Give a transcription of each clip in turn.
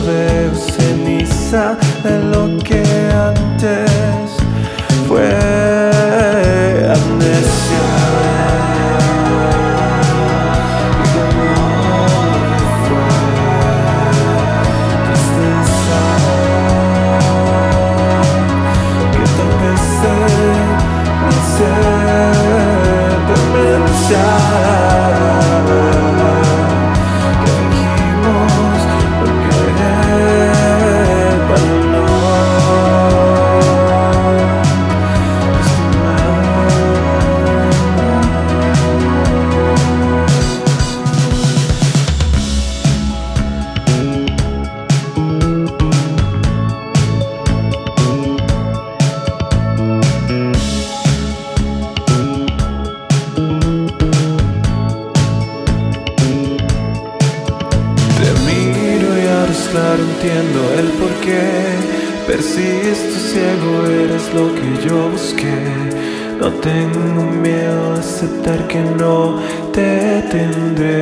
veo ceniza de lo que antes fue amnesia. Claro, entiendo el porqué. Persisto ciego, eres lo que yo busqué. No tengo miedo a aceptar que no te tendré.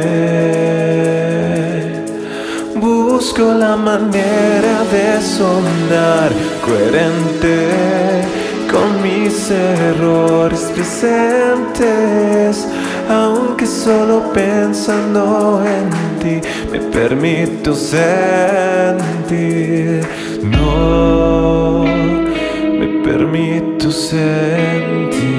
Busco la manera de sonar coherente con mis errores presentes. Aunque solo pensando en ti me permito sentir. No me permito sentir.